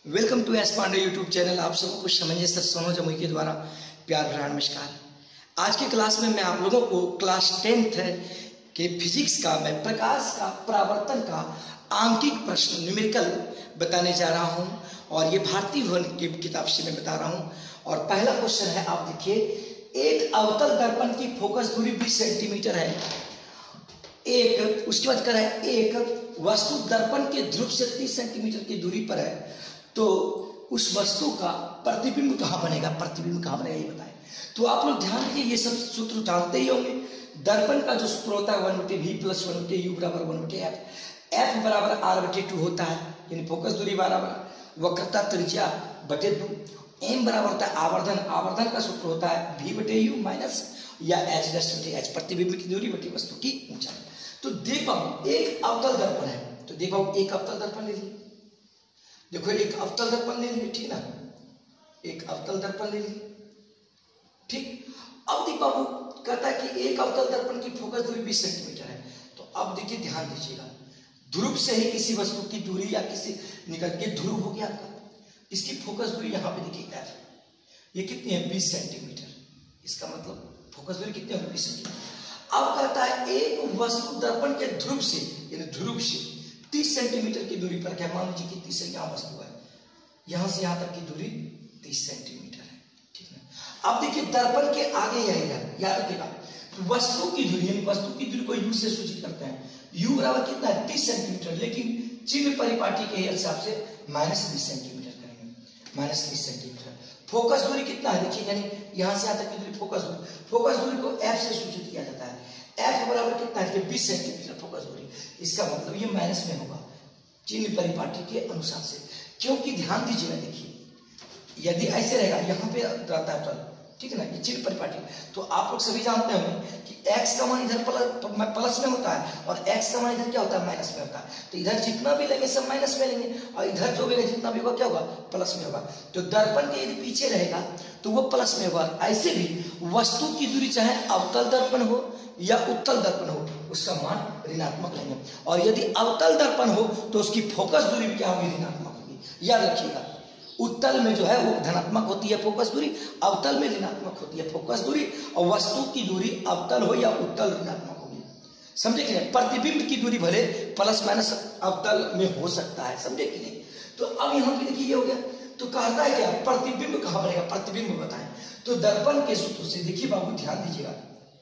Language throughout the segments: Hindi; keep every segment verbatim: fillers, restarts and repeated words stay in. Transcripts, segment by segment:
Welcome to S Pandey YouTube channel. आप सबको कुछ समझिए सर सोनो जमुई के द्वारा प्यार भरा नमस्कार। आज की क्लास में मैं आप लोगों को क्लास टेंथ है के फिजिक्स का मैं प्रकाश का परावर्तन का आंकिक प्रश्न न्यूमेरिकल बताने जा रहा हूं और ये भारतीय भवन की किताब से मैं बता रहा हूं। और पहला क्वेश्चन है, आप देखिए, एक अवतल दर्पण की फोकस दूरी बीस सेंटीमीटर है। एक उसके बाद कर है एक वस्तु दर्पण के ध्रुव से तीस सेंटीमीटर की दूरी पर है, तो उस वस्तु का प्रतिबिंब कहाँ बनेगा, प्रतिबिंब कहाँ बनेगा ये बताएं। तो आप लोग ध्यान दीजिए, ये सब सूत्र जानते ही होंगे। दर्पण का जो सूत्र होता है वन बटे वी प्लस वन बटे यू बराबर वन बटे एफ। एफ बराबर आर बटे टू होता है, यानी फोकस दूरी बराबर वक्रता त्रिज्या बटे दो। एम बराबर होता है आवर्धन, आवर्धन का सूत्र होता है वी बटे यू माइनस या एच डैश बटे एच, प्रतिबिंब की दूरी बटे वस्तु की ऊंचाई। तो देख पाओ एक अवतल दर्पण है, तो देख पाओ एक अवतल दर्पण ले लीजिए। देखो एक अवतल दर्पण ले लीजिए, ठीक ना, एक अवतल दर्पण ले लीजिए, ठीक। अब देख बाबू कहता है कि एक अवतल दर्पण की फोकस दूरी बीस सेंटीमीटर है। तो अब देखिए ध्यान दीजिएगा, ध्रुव से ही किसी वस्तु की दूरी या किसी निकल के ध्रुव हो गया आपका, इसकी फोकस दूरी यहाँ पे देखिए एफ, ये कितनी है बीस सेंटीमीटर। इसका मतलब फोकस दूरी कितनी है बीस सेंटीमीटर। अब कहता है एक वस्तु दर्पण के ध्रुव से यानी ध्रुव से तीस सेंटीमीटर की दूरी पर, क्या मान लीजिए कि तीस यहाँ वस्तु है, यहां से यहां तक की दूरी तीस सेंटीमीटर है, ठीक है। अब देखिए दर्पण के आगे या इधर, याद रखिएगा वस्तु की दूरी यानी वस्तु की दूरी को यू से सूचित करते हैं। यू बराबर कितना है तीस सेंटीमीटर, लेकिन चिन्ह परिपाटी के हिसाब से माइनस बीस सेंटीमीटर करेंगे, माइनस बीस सेंटीमीटर। फोकस दूरी कितना है देखिए, यानी यहां से यहां तक की दूरी फोकस दूरी, फोकस दूरी को एफ से सूचित किया जाता है। एफ बराबर कितना है बीस सेंटीमीटर फोकस दूरी। इसका मतलब ये माइनस में होगा चिन्ह परिपाटी के अनुसार से, क्योंकि ध्यान दीजिएगा, देखिए यदि ऐसे रहेगा यहाँ पे रहता है तल, ठीक है ना, ये चिन्ह परिपाटी, तो आप लोग सभी जानते होंगे कि x का मान इधर प्लस प्लस में होता है और x का मान इधर क्या होता है माइनस में होता है। तो इधर जितना भी लेंगे सब माइनस में लेंगे और इधर जो भी जितना भी होगा क्या होगा प्लस में होगा। तो दर्पण के यदि पीछे रहेगा तो वो प्लस में होगा। ऐसे भी वस्तु की दूरी चाहे अवतल दर्पण हो या उत्तल दर्पण हो, उसका मान ऋणात्मक लेंगे। और यदि अवतल दर्पण हो तो उसकी फोकस दूरी भी क्या होगी, ऋणात्मक होगी। याद रखिएगा, उत्तल में जो है वो धनात्मक होती है फोकस दूरी, अवतल में ऋणात्मक होती है फोकस दूरी, और वस्तु की दूरी अवतल हो या उत्तल ऋणात्मक होगी। समझे कि नहीं। प्रतिबिंब की दूरी भले प्लस माइनस अवतल में हो सकता है, समझे कि नहीं। तो अब यहाँ पे देखिए ये हो गया, तो कहता है क्या प्रतिबिंब कहाँ बनेगा, प्रतिबिंब बताएं। तो दर्पण के सूत्र से, देखिए बाबू ध्यान दीजिएगा,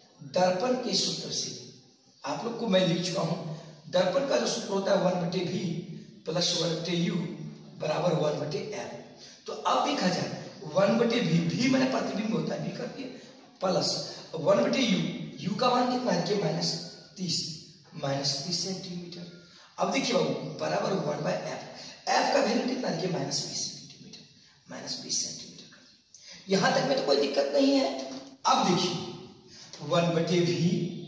दर्पण के सूत्र से आप लोग को मैं लिख चुका हूं। दर्पण का जो सूत्र होता है वन बटे भी प्लस वन बटे यू बराबर वन बटे एफ। तो अब देखा जाए वन बटे भी, भी मैंने प्रतिबिंब होता है, भी करके प्लस वन बटे यू, यू का मान कितना है माइनस तीस, माइनस तीस सेंटीमीटर। अब देखिए बाबू बराबर वन बाय एफ, एफ का वैल्यू कितना है माइनस बीस सेंटीमीटर, माइनस बीस सेंटीमीटर का। यहां तक में तो कोई दिक्कत नहीं है। अब देखिए वन बटे भी,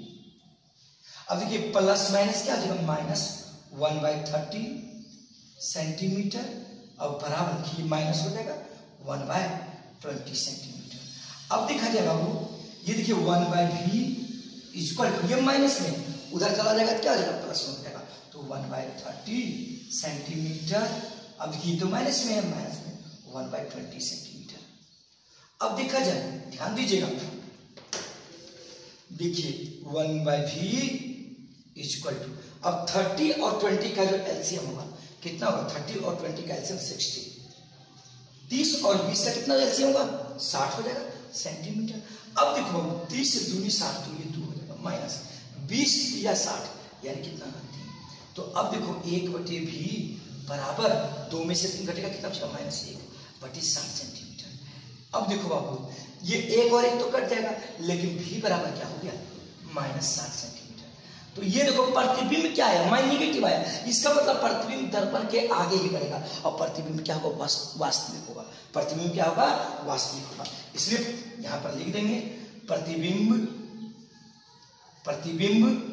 अब देखिए प्लस माइनस क्या हो जाएगा minus one by thirty centimetre और बराबर देखिए माइनस हो जाएगा वन बाय ट्वेंटी सेंटीमीटर। अब देखा जाए बाबू, ये देखिए वन बाई भी इक्वल, ये माइनस में उधर चला जाएगा क्या हो जाएगा प्लस में हो जाएगा, तो वन बाई थर्टी सेंटीमीटर। अब देखिए तो माइनस में है, माइनस में वन बाई ट्वेंटी सेंटीमीटर। अब देखा जाए ध्यान दीजिएगा, देखिए one by v equal to, अब थर्टी और ट्वेंटी का जो एलसीएम होगा कितना होगा, थर्टी और ट्वेंटी का एलसीएम सिक्सटी, तीस और बीस का कितना एलसीएम होगा साठ हो जाएगा सेंटीमीटर। अब देखो तीस से दूनी साठ, तो ये दो हो जाएगा माइनस बीस या साठ यानी कितना तीन। तो अब देखो एक बटे भी बराबर दो में से तीन घटेगा कितना बचेगा माइनस एक बटे साठ सेंटीमीटर। अब देखो बाबू ये एक और एक तो कट जाएगा, लेकिन भी बराबर क्या हो गया माइनस साठ सेंटीमीटर। तो ये देखो प्रतिबिंब क्या है, माइन निगेटिव आया, इसका मतलब प्रतिबिंब दर्पण के आगे ही बढ़ेगा और प्रतिबिंब क्या होगा वास्तविक होगा, प्रतिबिंब क्या होगा वास्तविक होगा। इसलिए यहां पर लिख देंगे प्रतिबिंब, प्रतिबिंब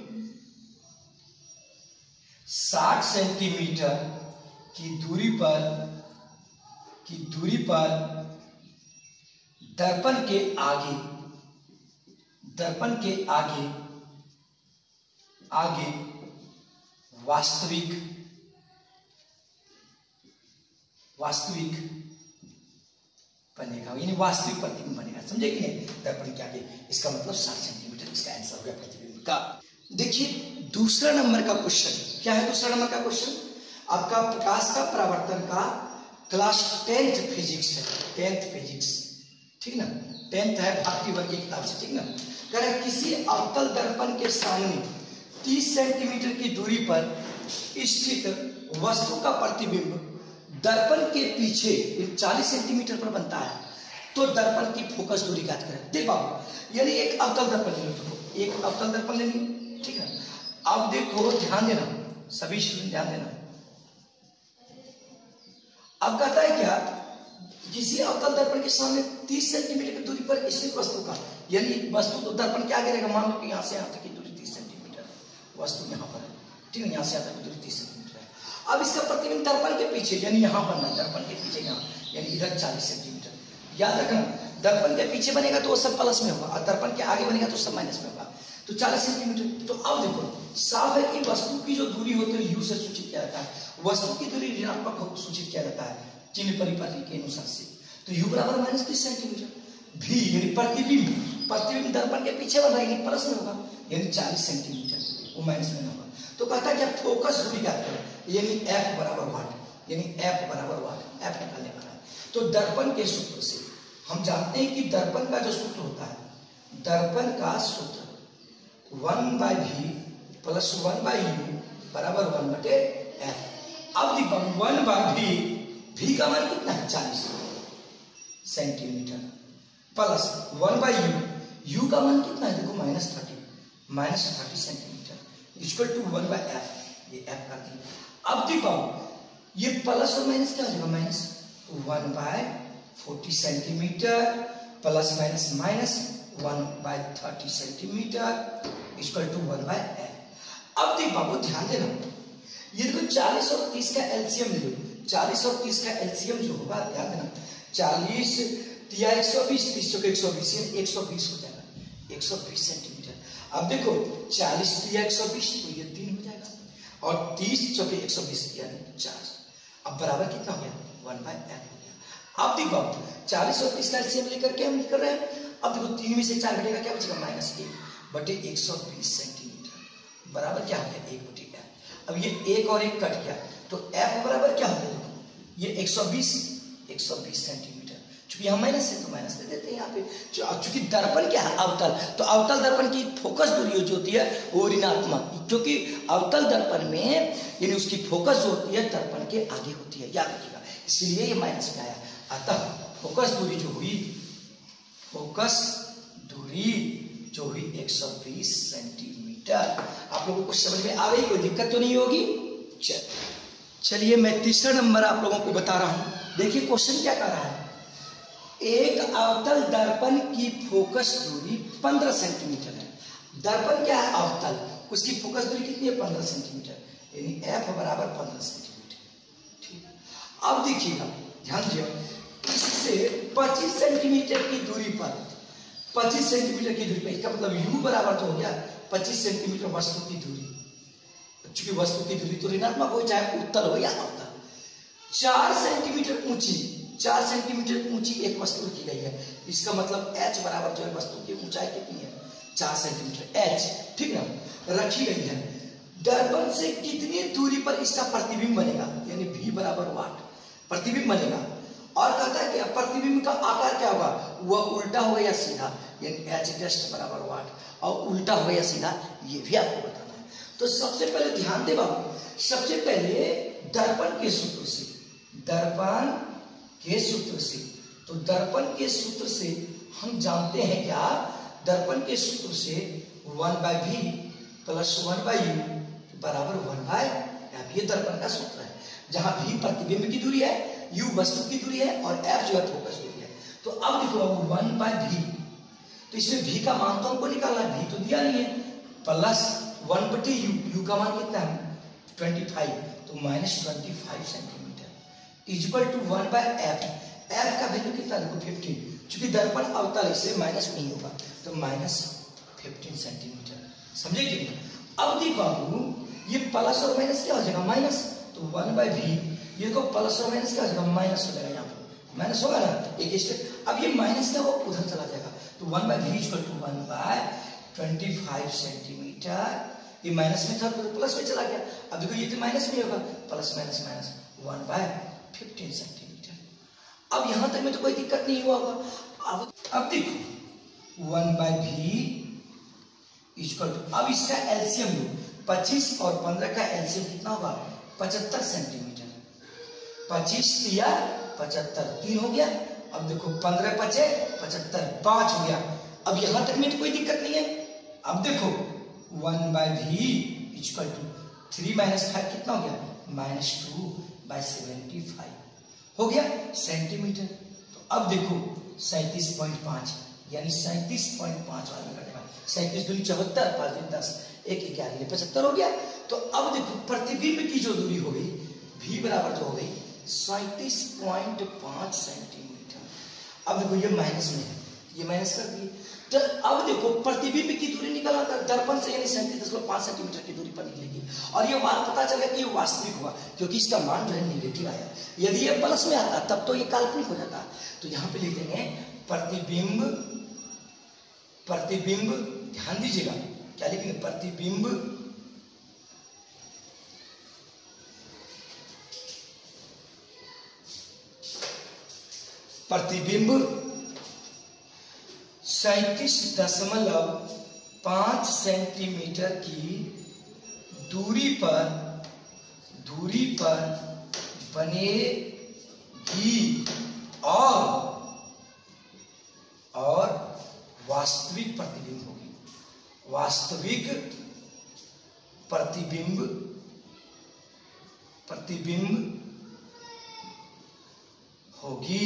साठ सेंटीमीटर की दूरी पर, की दूरी पर दर्पण के आगे, दर्पण के आगे आगे वास्तविक वास्तविक बनेगा, यानी वास्तविक प्रतिबिंब बनेगा, समझे कि नहीं? दर्पण के आगे, इसका मतलब साठ सेंटीमीटर इसका आंसर हो गया प्रतिबिंब का। देखिए दूसरा नंबर का क्वेश्चन क्या है? दूसरा नंबर का क्वेश्चन आपका प्रकाश का परावर्तन का क्लास टेंथ फिजिक्स है, टेंथ फिजिक्स, ठीक ना, टेंथ है भारतीय वर्ग की किताब से, ठीक ना। कह रहा है किसी अवतल दर्पण के सामने तीस सेंटीमीटर की दूरी पर स्थित वस्तु का प्रतिबिंब दर्पण के पीछे चालीस सेंटीमीटर पर बनता है, तो दर्पण की फोकस दूरी ज्ञात करें। देखो यानी एक अवतल दर्पण ले लो, तो एक अवतल दर्पण ले लो, ठीक है। अब देखो ध्यान देना, सभी स्टूडेंट ध्यान देना। अब कहता है क्या, किसी अवतल दर्पण के सामने तीस सेंटीमीटर की दूरी पर स्थित वस्तु का, यानी वस्तु तो दर्पण क्या गिरेगा, मान लो कि यहाँ से यहाँ तक की दूरी तीस सेंटीमीटर, वस्तु यहाँ पर है, ठीक है, यहाँ से यहाँ तक की दूरी तीस सेंटीमीटर है। अब इसका प्रतिबिंब दर्पण के पीछे, यानी यहाँ बनना, दर्पण के पीछे यहाँ, यानी इधर चालीस सेंटीमीटर। याद रखना दर्पण के पीछे बनेगा तो वो सब प्लस में होगा, और दर्पण के आगे बनेगा तो सब माइनस में होगा, तो चालीस सेंटीमीटर। तो अब देखो साफ है कि वस्तु की जो दूरी होती है यू से सूचित किया जाता है, वस्तु की दूरी ऋणात्मक सूचित किया जाता है चिन्ह परिपाटी के अनुसार से, तो u बराबर माइनस तीस सेंटीमीटर। भी यानी प्रतिबिंब, प्रतिबिंब दर्पण के पीछे बन रहा है, प्लस में होगा, यानी चालीस सेंटीमीटर, वो माइनस में होगा। तो कहता है कि फोकस दूरी ज्ञात करें, यानी f बराबर वाट, यानी f बराबर वाट, f निकालने वाला है। तो दर्पण के सूत्र से हम जानते हैं कि दर्पण का जो सूत्र होता है, दर्पण का सूत्र one by v plus one by u बराबर वन बटे एफ। अब देखो वन बाई भी, भी का मान कितना है, चालीस centimetre, plus one by u, u का मान कितना है, देखो minus thirty, minus thirty centimetre equal to one by f, ये एफ कर दिया। अब देखो ये प्लस और माइनस क्या हो जाएगा, minus one by forty centimetre plus minus minus one by thirty centimetre equal to one by f. अब देख बाबू ध्यान देना, ये देखो चालीस और तीस का एलसीएम ले लो, चालीस और तीस का एलसीएम जो होगा, ध्यान देना, चालीस या एक सौ बीस, तीस चौके एक सौ बीस, एक सौ बीस हो जाएगा, एक सौ बीस सेंटीमीटर। अब देखो चालीस या एक सौ बीस, तो ये तीन हो जाएगा, और तीस चौके एक सौ बीस यानी चार। अब बराबर कितना हो गया, वन बाय एफ हो गया। अब देखो चालीस और तीस का एलसीएम लेकर के हम लिख रहे हैं, अब देखो तीन में से चार घटेगा, क्या बचेगा, माइनस एक बटे एक सौ बीस सेंटीमीटर बराबर क्या हो गया, एक बटे एफ। अब ये एक और एक कट गया, तो एफ बराबर क्या हो गया, देखो ये एक सौ बीस, एक सौ बीस सेंटीमीटर, चूंकि यहाँ माइनस है तो माइनस दे देते हैं यहाँ पे। चूंकि दर्पण क्या है, अवतल, तो अवतल दर्पण की फोकस दूरी जो होती है वो ऋणात्मक, क्योंकि अवतल दर्पण में यानी उसकी फोकस जो होती है दर्पण के आगे होती है, याद रखिएगा, इसलिए ये माइनस में आया। अतः फोकस दूरी जो हुई, फोकस दूरी जो हुई एक सौ बीस सेंटीमीटर। आप लोगों को समझ में आ गई, कोई दिक्कत तो नहीं होगी। चल चलिए मैं तीसरा नंबर आप लोगों को बता रहा हूं। देखिए क्वेश्चन क्या कर रहा है, एक अवतल दर्पण की फोकस दूरी पंद्रह सेंटीमीटर है। दर्पण क्या है, अवतल, उसकी फोकस दूरी कितनी है, पंद्रह सेंटीमीटर, यानी एफ बराबर पंद्रह सेंटीमीटर। ठीक, अब देखिएगा ध्यान दीजिए, इससे पच्चीस सेंटीमीटर की दूरी पर, पच्चीस सेंटीमीटर की दूरी पर, इसका मतलब u बराबर तो हो गया पच्चीस सेंटीमीटर वस्तु की दूरी, चूंकि वस्तु की दूरी तो ऋणात्मक हो, चाहे उत्तल हो या अवतल। चार सेंटीमीटर ऊंची, चार सेंटीमीटर ऊंची एक वस्तु की गई है, इसका मतलब h बराबर जो है वस्तु की ऊंचाई कितनी है, चार सेंटीमीटर h, ठीक ना, रखी गई है। दर्पण से कितनी दूरी पर इसका प्रतिबिंब बनेगा, यानी v बराबर वाट प्रतिबिंब बनेगा। और कहता है कि प्रतिबिंब का आकार क्या होगा, वह उल्टा होगा या सीधा, यानी h डस्ट बराबर वाट, और उल्टा होगा या सीधा ये भी आपको बताना है। तो सबसे पहले ध्यान दे बाबू, सबसे पहले दर्पण के सूत्र से, दर्पण के सूत्र से, तो दर्पण के सूत्र से हम जानते हैं क्या, दर्पण के सूत्र से one by v plus one by u बराबर वन बाय एफ, ये दर्पण का सूत्र है, जहां भी प्रतिबिंब की दूरी है, यू वस्तु की दूरी है, और एफ जो है फोकस दूरी है। तो अब देखो वन बाय भी, तो इसमें भी का मान तो हमको निकालना है, भी तो दिया नहीं है, प्लस वन बटे यू, यू का मान कितना है ट्वेंटी फाइव, तो minus twenty five centimetre equal to one by f. F का वैल्यू कितना देखो फिफ्टीन, चूंकि दर्पण अवतल इससे माइनस नहीं होगा, तो माइनस फिफ्टीन सेंटीमीटर, समझे कि। अब देखो बाबू ये प्लस और माइनस क्या हो जाएगा, माइनस, तो वन बाय भी ये को प्लस और माइनस क्या हो जाएगा, माइनस हो जाएगा, यहाँ पर माइनस होगा ना एक स्टेप। अब ये माइनस क्या वो उधर चला जाएगा, तो one by v equal to one by twenty five centimetre. ये माइनस में था तो प्लस में चला गया। अब देखो ये तो माइनस में होगा, plus minus minus one by fifteen centimetre. अब यहां तक में तो कोई दिक्कत नहीं हुआ होगा। अब अब देखो one by v equal to, अब इसका एलसीएम लो, पच्चीस और पंद्रह का एलसीएम कितना होगा, पचहत्तर सेंटीमीटर। पच्चीस या पचहत्तर, तीन हो गया। अब देखो पंद्रह पचे पचहत्तर, पांच हो गया। अब यहां तक में तो कोई दिक्कत नहीं है। अब देखो one by v equal to three minus five कितना हो गया, minus two by seventy five हो गया सेंटीमीटर। तो अब देखो सैंतीस पॉइंट पांच, यानी सैंतीस पॉइंट पांच वाला में कटेगा। सैंतीस दूनी चौहत्तर, पांच दूनी दस, एक ग्यारह, पचहत्तर हो गया। तो अब देखो प्रतिबिंब की जो दूरी हो गई भी बराबर जो हो गई सैंतीस पॉइंट पांच सेंटीमीटर। अब देखो ये माइनस में है, ये माइनस कर दिए। तो अब देखो प्रतिबिंब की दूरी निकालना था दर्पण से, यानी सैंतीस दशमलव पांच सेंटीमीटर की दूरी पर निकलेगी। और ये बात पता चल गया कि ये वास्तविक हुआ, क्योंकि इसका मान जो है निगेटिव आया। यदि ये प्लस में आता तब तो ये काल्पनिक हो जाता। तो यहाँ पे लिख देंगे प्रतिबिंब, प्रतिबिंब ध्यान दीजिएगा क्या लिखेंगे, प्रतिबिंब प्रतिबिंब सैंतीस दशमलव पांच सेंटीमीटर की दूरी पर दूरी पर बनेगी और और वास्तविक प्रतिबिंब होगी। वास्तविक प्रतिबिंब प्रतिबिंब होगी।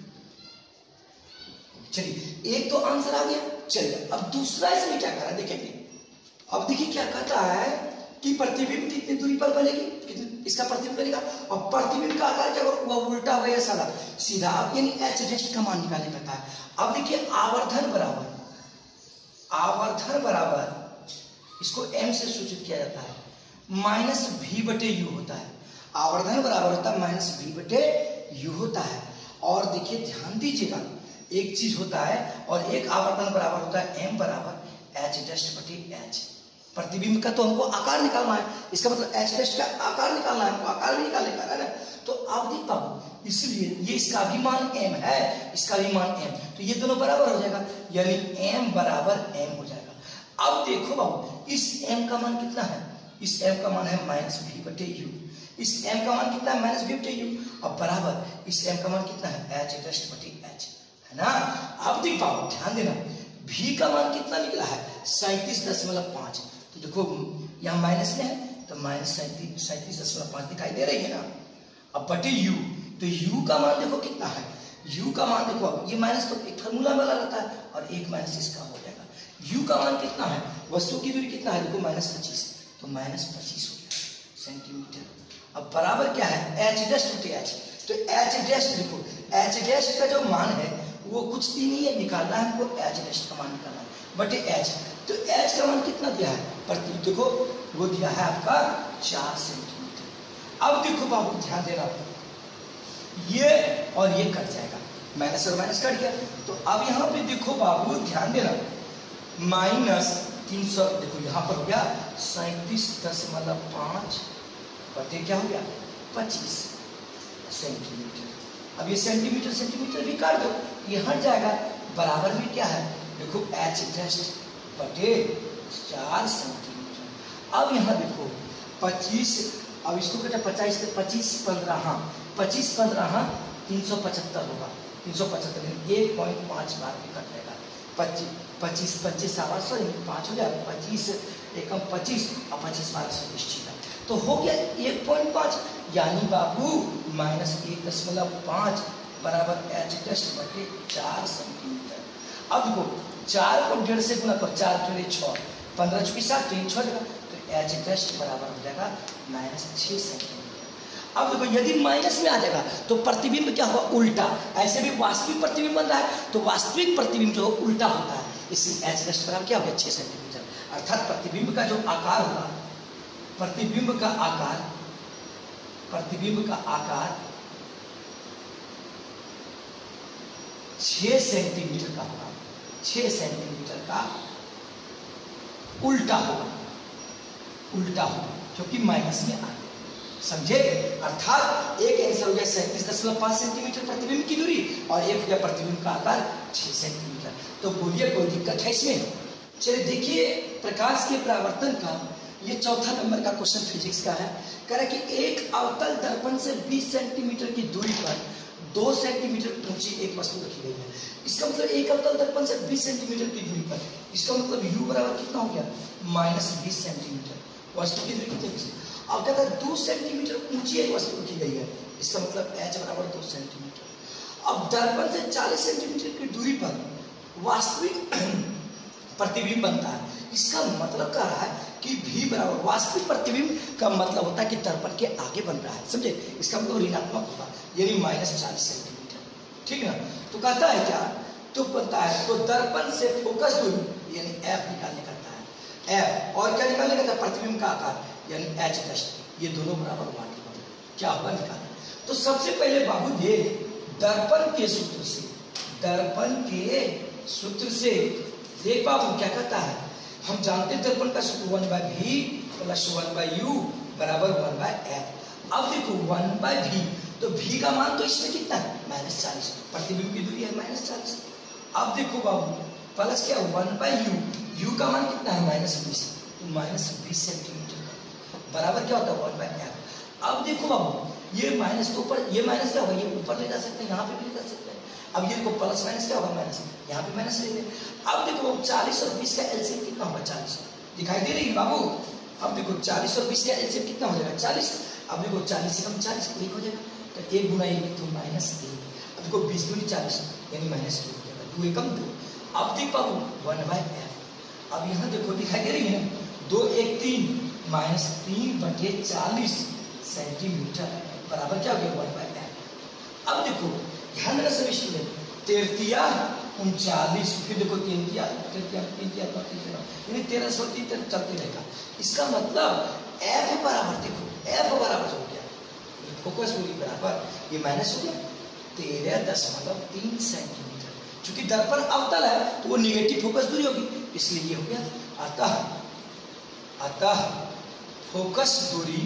चलिए एक तो आंसर आ गया। चलिए अब दूसरा इसमें क्या करा देखेंगे। अब देखिए क्या कहता है कि प्रतिबिंब कितनी दूरी पर बनेगी, इसका प्रतिबिंब बनेगा और प्रतिबिंब का आकार क्या होगा, वो उल्टा हो या सादा सीधा। अब यानी एच डैश का मान निकालने कहता है। अब देखिए आवर्धन बराबर आवर्धन बराबर इसको एम से सूचित किया जाता है, माइनस भी बटे यू होता है। आवर्धन बराबर होता है माइनस भी बटे यू होता है। और देखिए ध्यान दीजिएगा एक चीज होता है और एक आवर्धन बराबर होता है एम बराबर एच डैश बटे एच। प्रतिबिंब का तो हमको आकार निकालना है, इसका मतलब एच डैश का आकार निकालना है, हमको आकार भी निकालने का है ना। तो आप देख पाओ, इसलिए ये इसका भी मान एम है, इसका भी मान एम, तो ये दोनों बराबर हो जाएगा, यानी एम बराबर एम हो जाएगा। अब देखो बाबू इस एम का मान कितना है, इस एम का मान है माइनस भी बटे यू, इस एम का मान कितना है माइनस भी बटे यू, अब बराबर इस एम का मान कितना है एच डैश बटे एच, है ना। अब देख पाओ ध्यान देना, भी का मान कितना निकला है सैंतीस दशमलव पांच। तो देखो यहाँ माइनस में है तो माइनस सैंतीस सैंतीस दशमलव पांच दिखाई दे रही है ना। अब बटे यू, तो यू का मान देखो कितना है, यू का मान देखो, ये माइनस तो एक फार्मूला वाला रहता है और एक माइनस इसका हो जाएगा। यू का मान कितना है, वस्तु की दूरी कितना है, देखो माइनस पच्चीस, तो माइनस पच्चीस हो गया सेंटीमीटर। अब बराबर क्या है एच डैश बटे एच, तो एच डैश देखो, एच डैश का जो मान है वो कुछ भी नहीं है, निकालना है हमको एच डैश का मान निकालना है बटे एच। तो एच का मान कितना दिया है, प्रति देखो वो दिया है आपका चार सेंटीमीटर। अब देखो बाबू ध्यान देना, ये और ये कट जाएगा, माइनस और माइनस कट गया। तो अब यहाँ पे देखो बाबू ध्यान देना, माइनस तीन सौ देखो यहाँ पर हो गया सैंतीस दशमलव पांच बटे क्या हो गया पच्चीस सेंटीमीटर। अब ये सेंटीमीटर सेंटीमीटर भी काट दो, ये हट जाएगा, बराबर में क्या है देखो एच डैश बटे चार सेंटीमीटर। अब यहाँ देखो पच्चीस, अब इसको कहते हैं पचास, पच्चीस पंद्रह, हाँ पच्चीस पंद्रह, हाँ तीन सौ पचहत्तर होगा, तीन सौ पचहत्तर एक पॉइंट पाँच बार भी कट जाएगा। पच्चीस पच्चीस पच्चीस आवाज सॉरी पाँच हो गया, पच्चीस एकम पच्चीस और पच्चीस बारह सौ निश्चित है, तो हो गया एक पॉइंट पाँच, यानी बाबू माइनस एक दशमलव पाँच बराबर एच डैश बटे चार सेंटीमीटर। अब देखो चार को डेढ़ से गुना करो, चार डेढ़ छः, पंद्रह चौकी सात, तीन छः जगह, तो एच डैश बराबर हो जाएगा माइनस छः सेंटीमीटर। अब देखो यदि माइनस में आ जाएगा तो प्रतिबिंब क्या होगा उल्टा, ऐसे भी वास्तविक प्रतिबिंब बन रहा है तो वास्तविक प्रतिबिंब जो उल्टा होता है, इसलिए एच डैश बराबर क्या हो गया छः सेंटीमीटर। अर्थात प्रतिबिंब का जो आकार होगा, प्रतिबिंब का आकार प्रतिबिंब का आकार छह सेंटीमीटर का होगा, छह सेंटीमीटर का उल्टा होगा, उल्टा होगा क्योंकि माइनस में आ गया, समझे। अर्थात एक आंसर हो गया सैंतीस दशमलव पांच सेंटीमीटर प्रतिबिंब की दूरी और एक हो गया प्रतिबिंब का आकार छह सेंटीमीटर। तो बोलिए कोई दिक्कत है इसमें? चलिए देखिए प्रकाश के परावर्तन का ये चौथा नंबर का क्वेश्चन फिजिक्स का है। कह रहा है कि एक अवतल दर्पण से बीस सेंटीमीटर की दूरी पर दो सेंटीमीटर ऊंची एक वस्तु रखी गई है। इसका मतलब एक अवतल दर्पण से बीस सेंटीमीटर की दूरी पर, इसका मतलब u बराबर कितना हो गया माइनस बीस सेंटीमीटर। वस्तु की दूरी कितनी? अब कहता है दो सेंटीमीटर ऊंची एक वस्तु रखी गई है, इसका मतलब h बराबर दो सेंटीमीटर। अब दर्पण से चालीस सेंटीमीटर की दूरी पर वास्तविक प्रतिबिंब बनता है, इसका मतलब कह रहा है कि v बराबर वास्तविक प्रतिबिंब का मतलब होता है कि दर्पण के आगे बन रहा है, समझे। इसका मतलब ऋणात्मक होगा यानी माइनस चालीस सेंटीमीटर, ठीक है। तो कहता है क्या, तो पता है तो दर्पण से फोकस दूरी यानी f निकालने कहता है, f और क्या निकालने कहता है प्रतिबिंब का आकार यानी h डस्ट, ये दोनों बराबर हुआ क्या होगा निकालना। तो सबसे पहले बाबू देख दर्पण के सूत्र से, दर्पण के सूत्र से देख बाबू क्या कहता है, हम जानते हैं दर्पण का सूत्र one by v plus one by u बराबर वन बाय एफ। अब देखो वन बाय वी, तो v का मान तो इसमें कितना है माइनस चालीस, प्रतिबिंब की दूरी है माइनस चालीस। अब देखो बाबू प्लस क्या वन बाय यू, u का मान कितना है माइनस बीस, तो माइनस बीस सेंटीमीटर बराबर क्या होता है वन बाय एफ। अब देखो बाबू ये माइनस तो ऊपर, ये माइनस क्या होगा ये ऊपर ले जा सकते हैं, यहाँ पे भी ले जा सकते हैं। अब ये देखो प्लस माइनस क्या होगा माइनस, यहाँ पे माइनस ले लेंगे। अब देखो चालीस और बीस का एलसीएम कितना होगा चालीस, दिखाई दे रही है बाबू। अब देखो चालीस और बीस का एलसीएम कितना हो जाएगा चालीस। अब देखो चालीस से कम चालीस एक हो जाएगा, तो एक गुना एक तो माइनस एक। अब देखो बीस दूनी चालीस यानी माइनस टू हो जाएगा, दो एकम दो। अब देख बाबू वन बाय एफ। अब यहाँ देखो दिखाई दे रही है दो एक तीन माइनस तीन बटे चालीस सेंटीमीटर बराबर क्या हो गया वन बाय एफ। अब देखो ध्यान देना सभी स्टूडेंट, तेरतिया उनचालीस, फिर देखो तीन तिया तेरतिया तीन तिया यानी तेरह सौ तीन चलते रहेगा। इसका मतलब एफ बराबर देखो एफ बराबर हो गया फोकस दूरी बराबर ये माइनस हो गया तेरह दशमलव तीन सेंटीमीटर। चूंकि दर्पण अवतल है तो वो निगेटिव फोकस दूरी होगी, इसलिए ये हो गया। अतः अतः फोकस दूरी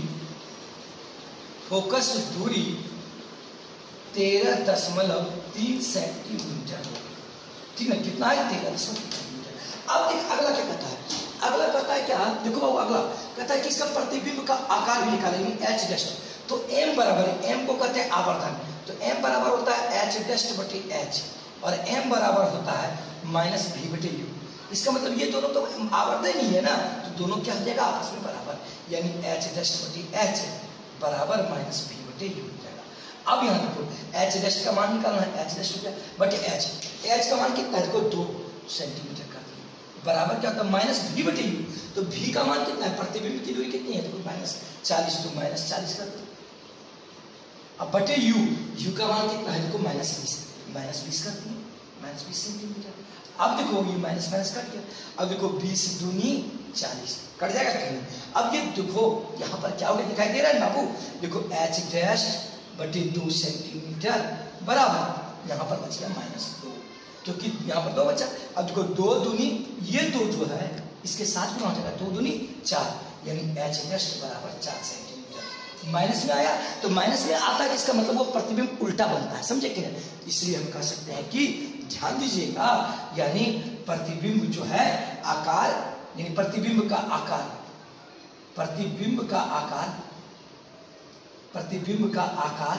फोकस दूरी तेरह दशमलव तीन सेंटीमीटर होगी, ठीक है। कितना है तेरह दशमलव तीन सेंटीमीटर। अब देख अगला क्या कहता है, अगला कहता है क्या, देखो बाबू अगला कहता है कि इसका प्रतिबिंब का आकार भी निकालेंगे एच डस्ट। तो m बराबर है, m को कहते हैं आवर्धन, तो m बराबर होता है एच डस्ट बटे एच और m बराबर होता है माइनस भी बटे यू। इसका मतलब ये दोनों तो आवर्धन ही है ना, तो दोनों क्या हो जाएगा आपस में बराबर, यानी एच डस्ट बटे एच बराबर माइनस भी बटे यू हो जाएगा। अब यहाँ देखो एच डस्ट का मान निकालना है, एच डस्ट हो गया बटे एच, एच का मान कितना है देखो दो सेंटीमीटर का बराबर क्या होता है माइनस भी बटे यू। तो भी का मान कितना है, प्रतिबिंब की दूरी कितनी है देखो माइनस चालीस, तो माइनस चालीस कर दो। अब बटे यू, यू का मान कितना है देखो माइनस बीस, माइनस बीस कर दिए माइनस बीस सेंटीमीटर। अब देखो ये माइनस माइनस कट गया, अब देखो बीस दूनी चालीस कट जाएगा कहीं। अब ये देखो यहाँ पर क्या हो गया दिखाई दे रहा है बाबू, देखो एच डैश बटे दो सेंटीमीटर बराबर यहाँ पर बच गया माइनस दो, क्योंकि यहाँ पर दो बचा। अब देखो दो दूनी ये दो जो है इसके साथ में हो जाएगा दो दूनी चार, यानी एच डैश बराबर चार सेंटीमीटर। माइनस में आया तो माइनस में आता है, इसका मतलब वो प्रतिबिंब उल्टा बनता है, समझे क्या। इसलिए हम कह सकते हैं कि ध्यान दीजिएगा, यानी प्रतिबिंब जो है आकार यानी प्रतिबिंब का आकार प्रतिबिंब का आकार प्रतिबिंब का आकार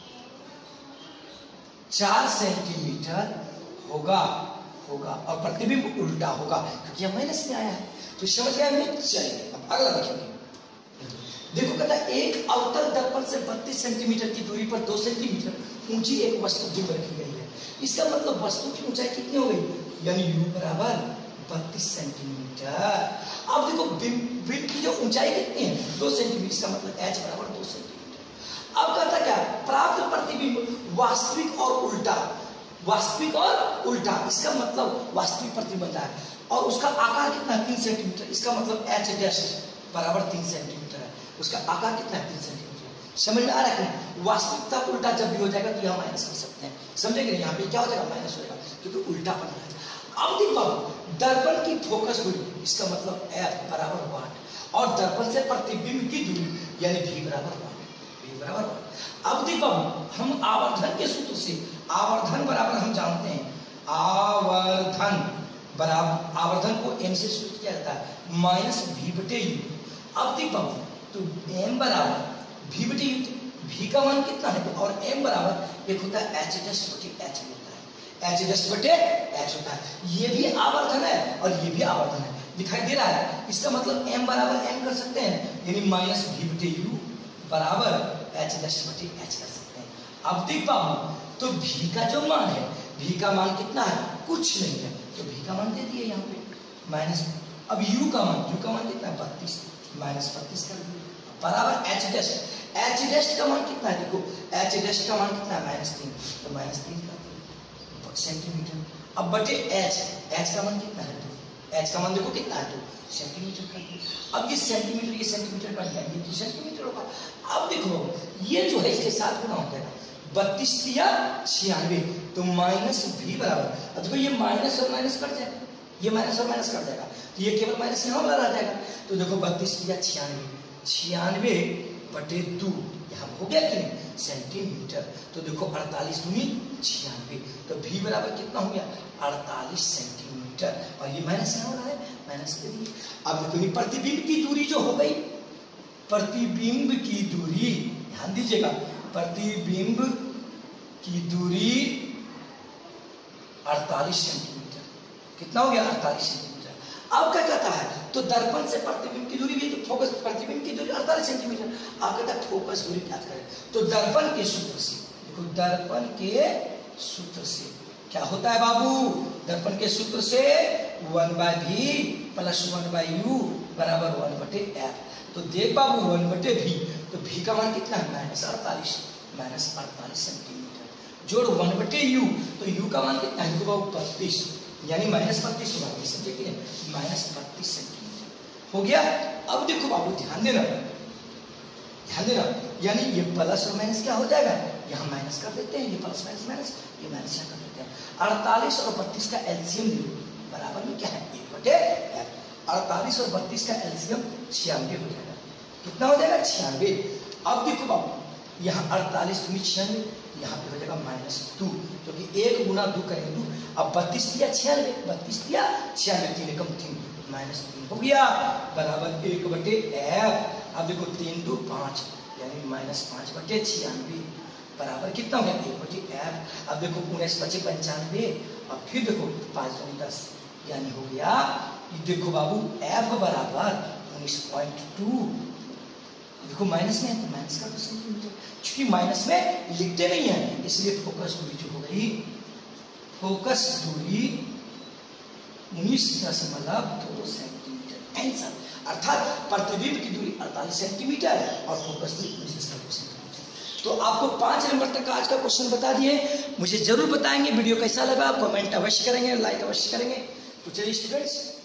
चार सेंटीमीटर होगा होगा और प्रतिबिंब उल्टा होगा, क्योंकि यह माइनस में आया है। तो समझ गया हमें, चलिए अब अगला देखेंगे। देखो कहता है एक अवतल दर्पण से बत्तीस सेंटीमीटर की दूरी पर दो सेंटीमीटर ऊंची एक वस्तु बिंब रखी गई है। इसका मतलब वस्तु की ऊंचाई कितनी हो गई, यानी u बराबर बत्तीस सेंटीमीटर। अब देखो बिंब बिंब की जो ऊंचाई कितनी है दो सेंटीमीटर, इसका मतलब h बराबर दो सेंटीमीटर। अब कहता क्या प्राप्त प्रतिबिंब वास्तविक और उल्टा, वास्तविक और उल्टा, इसका मतलब वास्तविक प्रतिबिंब है और उसका आकार कितना है तीन सेंटीमीटर, इसका मतलब एच डैश बराबर तीन सेंटीमीटर है, उसका आकार कितना है तीन सेंटीमीटर। समझ में आ रहा है? वास्तविकता उल्टा जब भी हो जाएगा तो यहाँ माइनस कर सकते हैं, समझे कि नहीं? यहाँ पे क्या हो जाएगा? माइनस हो जाएगा, क्योंकि उल्टा बन रहा है। अब देखो दर्पण की फोकस दूरी, इसका मतलब F बराबर वाट, और दर्पण से प्रतिबिंब की दूरी यानी V बराबर वाट, V बराबर वाट। अब देखो हम आवर्धन के सूत्र से, आवर्धन बराबर हम जानते हैं, आवर्धन बराबर, आवर्धन को m से सूचित किया जाता है माइनस v बटे यू। अब देखो तो m बराबर v बटे यू, v का मान कितना है? और m बराबर एक होता है h डस्ट बटे h होता है, h डस्ट बटे h होता है। ये भी आवर्धन है और ये भी आवर्धन है, दिखाई दे रहा है? इसका मतलब m बराबर m कर सकते हैं, यानी माइनस v बटे यू बराबर h डस्ट बटे h कर सकते हैं। अब देख पाओ तो v का जो मान है, v का मान कितना है? कुछ नहीं है, तो v का मान दे दिए यहाँ पे माइनस। अब u का मान, u का मान कितना है? बत्तीस, माइनस बत्तीस कर दिए बराबर h डस्ट, h डस्ट का मान कितना है? देखो h डस्ट का मान कितना है? माइनस तीन, तो माइनस तीन कर दिए सेंटीमीटर। अब बटे h, h का मान कितना है? दो, h का मान देखो कितना है? दो सेंटीमीटर कर दिए। अब ये सेंटीमीटर ये सेंटीमीटर कट जाएंगे तो सेंटीमीटर होगा। अब देखो ये जो है इसके साथ गुना हो जाएगा, बत्तीस या छियानवे, तो माइनस भी बराबर, अब देखो ये माइनस और माइनस कट जाएगा, ये माइनस और माइनस कट जाएगा, तो ये केवल माइनस यहाँ वाला रह जाएगा। तो देखो बत्तीस या छियानवे, छियानवे बटे दो, यहाँ हो गया कि नहीं? सेंटीमीटर। तो देखो अड़तालीस दूनी छियानवे, तो भी बराबर कितना हो गया? अड़तालीस सेंटीमीटर, और ये माइनस यहाँ हो रहा है, माइनस के लिए। अब देखो प्रतिबिंब की दूरी जो हो गई, प्रतिबिंब की दूरी ध्यान दीजिएगा, प्रतिबिंब की दूरी अड़तालीस सेंटीमीटर, कितना हो गया? अड़तालीस सेंटीमीटर। अब क्या कहता है? तो दर्पण से प्रतिबिंब की दूरी भी, फोकस प्रतिबिंब की दूरी अड़तालीस सेंटीमीटर। आप कहता है फोकस दूरी ज्ञात करें, तो दर्पण के सूत्र से, देखो दर्पण के सूत्र से क्या होता है बाबू? दर्पण के सूत्र से one by v plus one by u बराबर वन बटे एफ। तो देख बाबू वन बटे भी, तो भी का मान कितना है? माइनस अड़तालीस, माइनस अड़तालीस सेंटीमीटर जोड़ वन बटे यू, तो यू का मान कितना है? बाबू बत्तीस, यानी माइनस बत्तीस माइनस बत्तीस सेंटीमीटर हो गया। अब देखो बाबू ध्यान देना, ध्यान देना, यानी ये प्लस और माइनस क्या हो जाएगा? यहाँ माइनस कर देते हैं, ये प्लस माइनस माइनस, ये माइनस कर देते हैं। अड़तालीस और बत्तीस का एलसीएम बराबर में क्या है? एक बटे एफ। अड़तालीस और बत्तीस का एलसीएम छियानवे हो जाएगा, कितना हो जाएगा? छियानवे। अब देखो बाबू यहाँ अड़तालीस दूनी छियानवे, यहाँ पे हो जाएगा माइनस दो, क्योंकि एक गुना दो करेंगे दो। अब बत्तीस दिया छियानवे, बत्तीस दिया छियानवे, तीन एकम तीन, माइनस तीन हो गया बराबर एक बटे एफ। अब देखो तीन दो पाँच, यानी माइनस पाँच बटे छियानवे बराबर कितना हो गया? एक बटे एफ। अब देखो उन्नीस बचे पंचानवे, अब फिर देखो पाँच दो दस, यानी हो गया, देखो बाबू एफ बराबर उन्नीस पॉइंट टू। देखो माइनस में है तो माइनस का सेंटीमीटर, क्योंकि माइनस में लिखते नहीं है, इसलिए फोकस दूरी जो हो गई, फोकस दूरी उन्नीस दशमलव दो सेंटीमीटर आंसर, अर्थात प्रतिबिंब की दूरी अड़तालीस सेंटीमीटर और फोकस दूरी उन्नीस दशमलव दो सेंटीमीटर। तो आपको पांच नंबर तक का आज का क्वेश्चन बता दिए, मुझे जरूर बताएंगे वीडियो कैसा लगा, कमेंट अवश्य करेंगे, लाइक अवश्य करेंगे। तो चलिए स्टूडेंट्स